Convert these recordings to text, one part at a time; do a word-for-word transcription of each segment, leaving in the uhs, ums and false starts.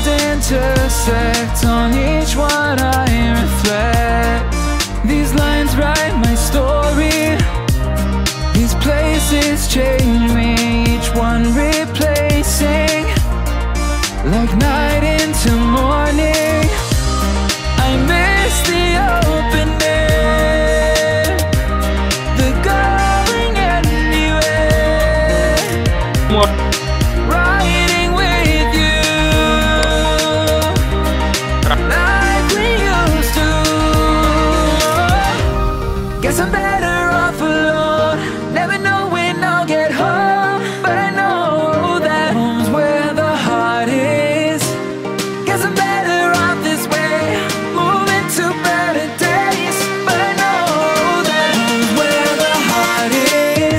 worlds intersect, on each one I reflect. These lines write my story, these places change me, each one replacing, like night into morning. I miss the open air, the going anywhere, riding with you like we used to. Guess I'm better off alone, never know when I'll get home, but I know that home's where the heart is. Guess I'm better off this way, moving to better days, but I know that home's where the heart is.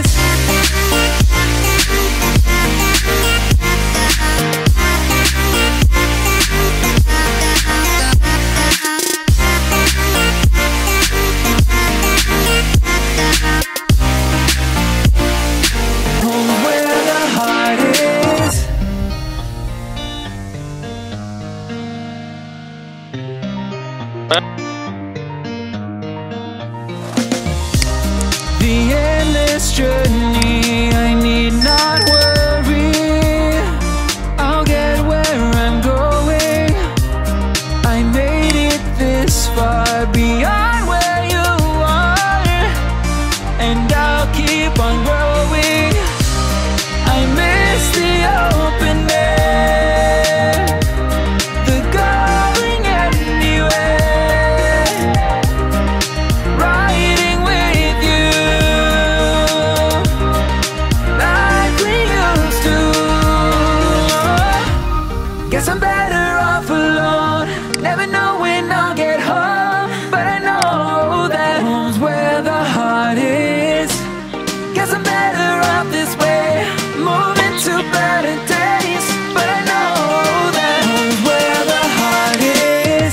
Home's where the heart is. The endless journey, I need not worry, I'll get where I'm going. I made it this far, beyond where you are, and I'll keep on growing. I miss the open air, the going anywhere, riding with you like we used to. Guess I'm better off alone, never know when I'll get home, but I know that home's where the heart is. Guess I'm better off this way, moving to better days, but I know that home's where the heart is.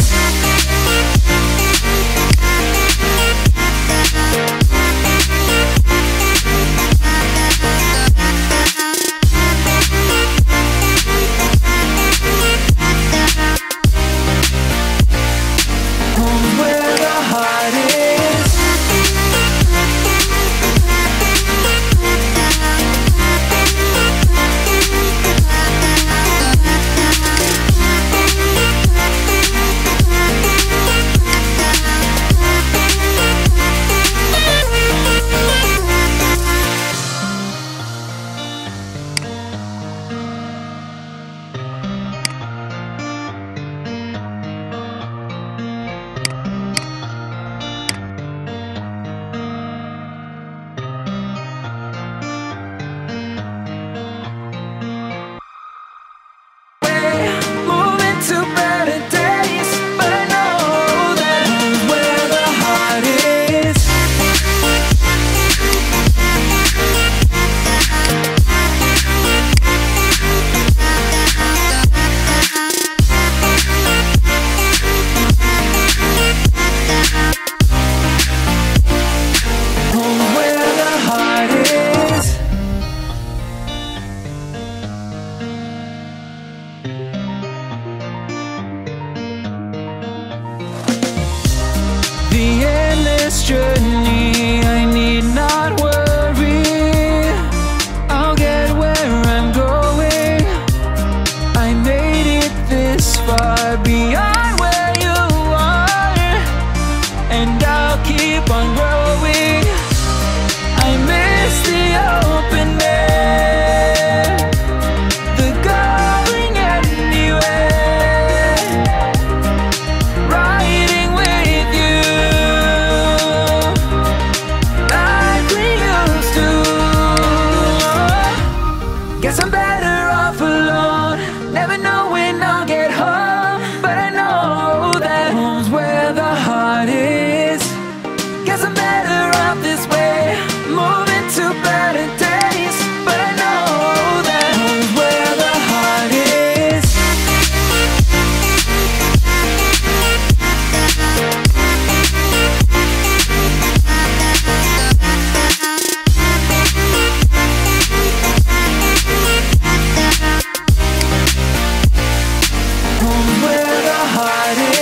Home's where the heart is.